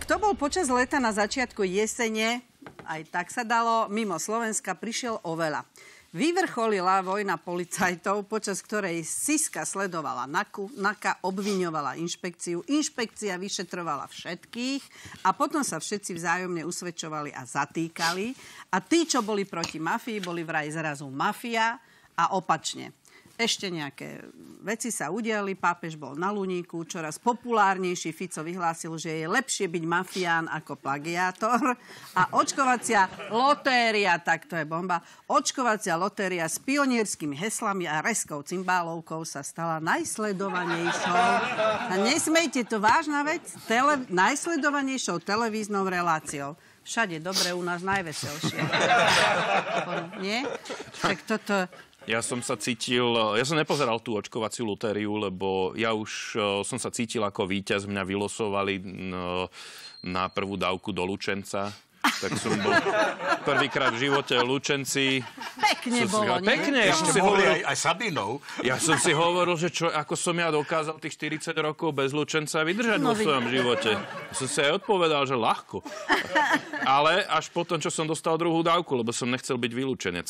Kto bol počas leta na začiatku jesene, aj tak sa dalo, mimo Slovenska, prišiel oveľa. Vyvrcholila vojna policajtov, počas ktorej Siska sledovala NAKA, obviňovala inšpekciu, inšpekcia vyšetrovala všetkých a potom sa všetci vzájomne usvedčovali a zatýkali. A tí, čo boli proti mafii, boli vraj zrazu mafia a opačne. Ešte nejaké veci sa udiali, pápež bol na Luníku, čoraz populárnejší, Fico vyhlásil, že je lepšie byť mafián ako plagiátor. A očkovacia lotéria, tak to je bomba, očkovacia lotéria s pionierskými heslami a reskou cymbálovkou sa stala najsledovanejšou, a nesmejte, to vážna vec, najsledovanejšou televíznou reláciou. Všade dobre, u nás najveselšie. Nie? Tak toto... Ja som nepozeral tú očkovaciu lotériu, lebo ja už som sa cítil ako víťaz. Mňa vylosovali na prvú dávku do Lučenca. Tak som bol prvýkrát v živote v Lučenci. Pekne bolo, nie? Pekne. Ešte boli aj Sabinov. Ja som si hovoril, že ako som ja dokázal tých 40 rokov bez Lučenca vydržať vo svojom živote. Ja som si aj odpovedal, že ľahko. Ale až potom, čo som dostal druhú dávku, lebo som nechcel byť vylúčenec.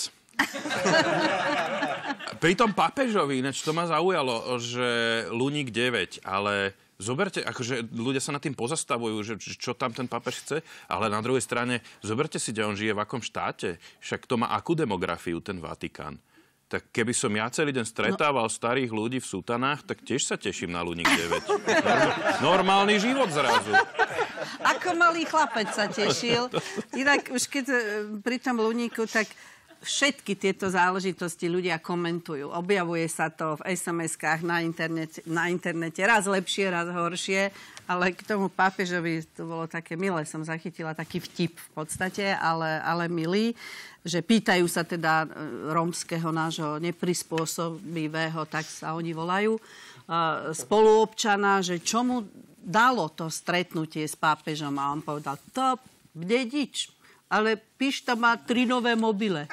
Pri tom pápežovi, ináč to ma zaujalo, že Luník 9, ale zoberte, akože ľudia sa nad tým pozastavujú, že čo tam ten pápež chce, ale na druhej strane, zoberte si, kde on žije, v akom štáte. Však to má akú demografiu, ten Vatikán. Tak keby som ja celý deň stretával starých ľudí v sutanách, tak tiež sa teším na Luník 9. Normálny život zrazu. Ako malý chlapec sa tešil. Inak už keď pri tom Luníku, tak všetky tieto záležitosti ľudia komentujú. Objavuje sa to v SMS-kách na internete. Raz lepšie, raz horšie. Ale k tomu pápežovi to bolo také milé. Som zachytila taký vtip v podstate, ale milý. Že pýtajú sa teda rómskeho nášho neprispôsobivého, tak sa oni volajú, spoluobčana, že čo mu dalo to stretnutie s pápežom. A on povedal, to dedič. Ale Pišta má 3 nové mobile.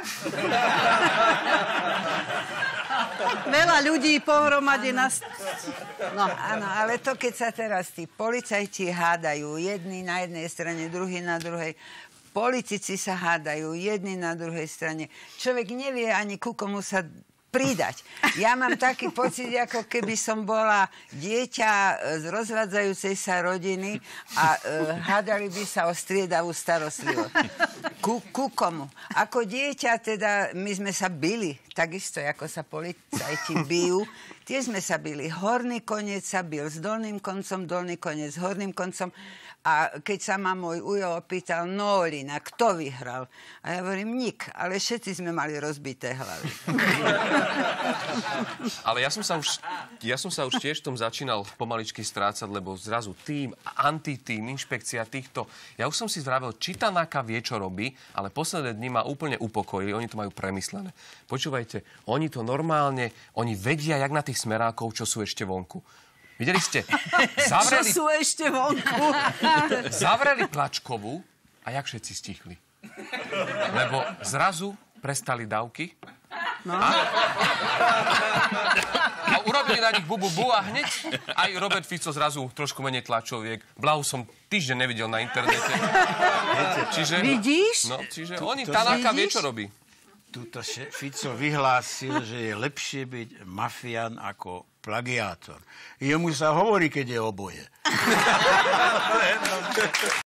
Veľa ľudí pohromade nás... No, áno, ale to, keď sa teraz tí policajti hádajú, jedni na jednej strane, druhý na druhej, politici sa hádajú, jedni na druhej strane, človek nevie ani ku komu sa pridať. Ja mám taký pocit, ako keby som bola dieťa z rozvádzajúcej sa rodiny a hádali by sa o striedavú starostlivosť. Ku komu? Ako dieťa teda my sme sa bili, takisto ako sa policajti bijú. Tie sme sa bili. Horný koniec sa bil s dolným koncom, dolný koniec s horným koncom. A keď sa ma môj ujo opýtal, no Olina, kto vyhral? A ja hovorím, nik, ale všetci sme mali rozbité hlavy. Ale ja som sa už tiež v tom začínal pomaličky strácať, lebo zrazu tým, antitým, inšpekcia týchto. Ja už som si zvravel, či tá NAKA vie, čo robí, ale posledné dni ma úplne upokojili, oni to majú premyslené. Počúvajte, oni to normálne, oni vedia, jak na tých smerákov, čo sú ešte vonku. Videli ste? Čo sú ešte vonku? Zavreli Plačkovú a jak všetci stichli. Lebo zrazu prestali dávky a urobili na nich bu a hneď aj Robert Fico zrazu trošku menej tlačoviek. Blahu som týždeň nevidel na internete. Čiže, vidíš? No, čiže oni, tá NAKA vie, čo robí. Tuto Fico vyhlásil, že je lepšie byť mafián ako plagiátor. Jemu sa hovorí, keď je oboje.